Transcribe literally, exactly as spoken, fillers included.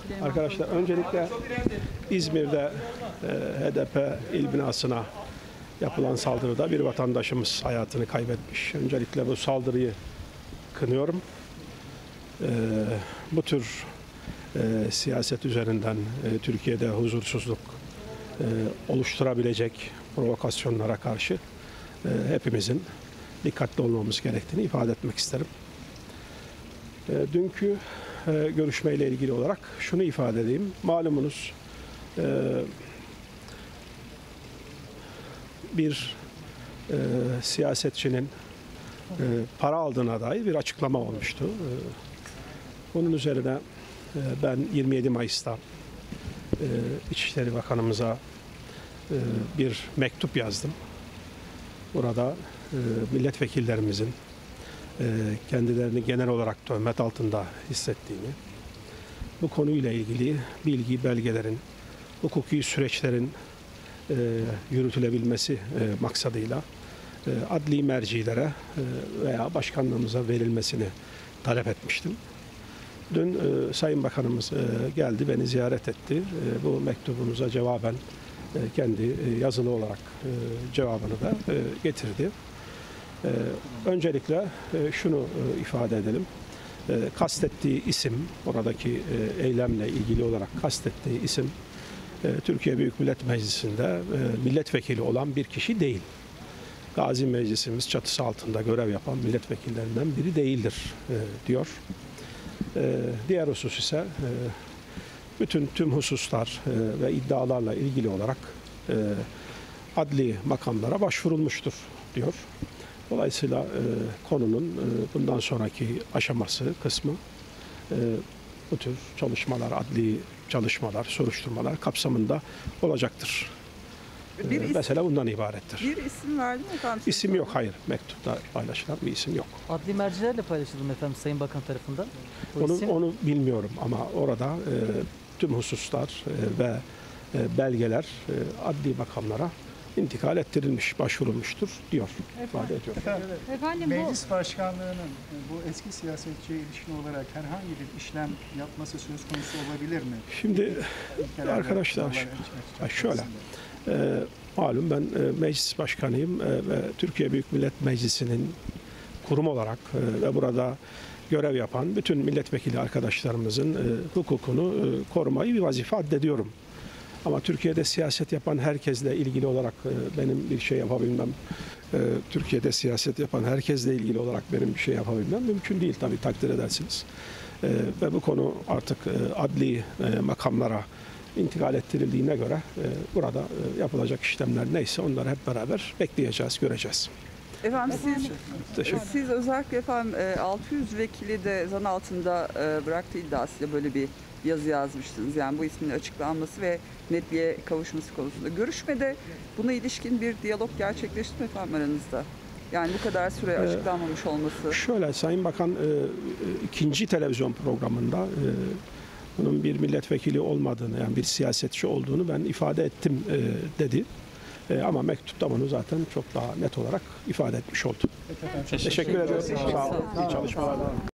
Arkadaşlar öncelikle İzmir'de e, H D P il binasına yapılan saldırıda bir vatandaşımız hayatını kaybetmiş. Öncelikle bu saldırıyı kınıyorum. E, bu tür e, siyaset üzerinden e, Türkiye'de huzursuzluk e, oluşturabilecek provokasyonlara karşı e, hepimizin dikkatli olmamız gerektiğini ifade etmek isterim. E, dünkü e, görüşmeyle ilgili olarak şunu ifade edeyim. Malumunuz e, bir e, siyasetçinin e, para aldığına dair bir açıklama olmuştu. E, bunun üzerine e, ben yirmi yedi Mayıs'ta e, İçişleri Bakanımıza e, bir mektup yazdım. Burada e, milletvekillerimizin e, kendilerini genel olarak töhmet altında hissettiğini, bu konuyla ilgili bilgi, belgelerin, hukuki süreçlerin e, yürütülebilmesi e, maksadıyla e, adli mercilere e, veya başkanlığımıza verilmesini talep etmiştim. Dün e, Sayın Bakanımız e, geldi, beni ziyaret etti. E, bu mektubumuza cevaben e, kendi e, yazılı olarak e, cevabını da e, getirdi. E, öncelikle e, şunu e, ifade edelim. E, kastettiği isim, oradaki e, eylemle ilgili olarak kastettiği isim, e, Türkiye Büyük Millet Meclisi'nde e, milletvekili olan bir kişi değil. Gazi Meclisimiz çatısı altında görev yapan milletvekillerinden biri değildir e, diyor. E, diğer husus ise e, bütün tüm hususlar e, ve iddialarla ilgili olarak e, adli makamlara başvurulmuştur diyor. Dolayısıyla e, konunun e, bundan sonraki aşaması, kısmı e, bu tür çalışmalar, adli çalışmalar, soruşturmalar kapsamında olacaktır. Bir E, isim, mesele bundan ibarettir. Bir isim verdi mi efendim? İsim yok, hayır. Mektupta paylaşılan bir isim yok. Adli mercilerle paylaşıldı mı efendim Sayın Bakan tarafından? O Onu, isim... onu bilmiyorum ama orada e, tüm hususlar e, ve e, belgeler e, adli makamlara intikal ettirilmiş, başvurulmuştur diyor. İfade ediyor. Efendim, Efendim, Meclis Başkanlığı'nın bu eski siyasetçiye ilişkin olarak herhangi bir işlem yapması söz konusu olabilir mi? Şimdi İlkeler arkadaşlar ve şöyle, e, malum ben e, meclis başkanıyım e, ve Türkiye Büyük Millet Meclisi'nin kurum olarak e, ve burada görev yapan bütün milletvekili arkadaşlarımızın e, hukukunu e, korumayı bir vazife addediyorum. Ama Türkiye'de siyaset yapan herkesle ilgili olarak e, benim bir şey yapabilmem, e, Türkiye'de siyaset yapan herkesle ilgili olarak benim bir şey yapabilmem mümkün değil, tabii takdir edersiniz. E, ve bu konu artık e, adli e, makamlara intikal ettirildiğine göre e, burada e, yapılacak işlemler neyse onları hep beraber bekleyeceğiz, göreceğiz. Efendim siz, Teşekkür. siz özellikle efendim e, altı yüz vekili de zan altında e, bıraktığı iddiasıyla böyle bir yazı yazmıştınız. Yani bu ismin açıklanması ve netliğe kavuşması konusunda. Görüşmede buna ilişkin bir diyalog gerçekleşti mi efendim aranızda? Yani bu kadar süre açıklanmamış olması. Şöyle, Sayın Bakan e, ikinci televizyon programında e, bunun bir milletvekili olmadığını, yani bir siyasetçi olduğunu ben ifade ettim e, dedi. E, ama mektupta bunu zaten çok daha net olarak ifade etmiş oldu. Efendim, Teşekkür ediyorum. Teşekkür Sağ olun. ederim. İyi çalışmalar.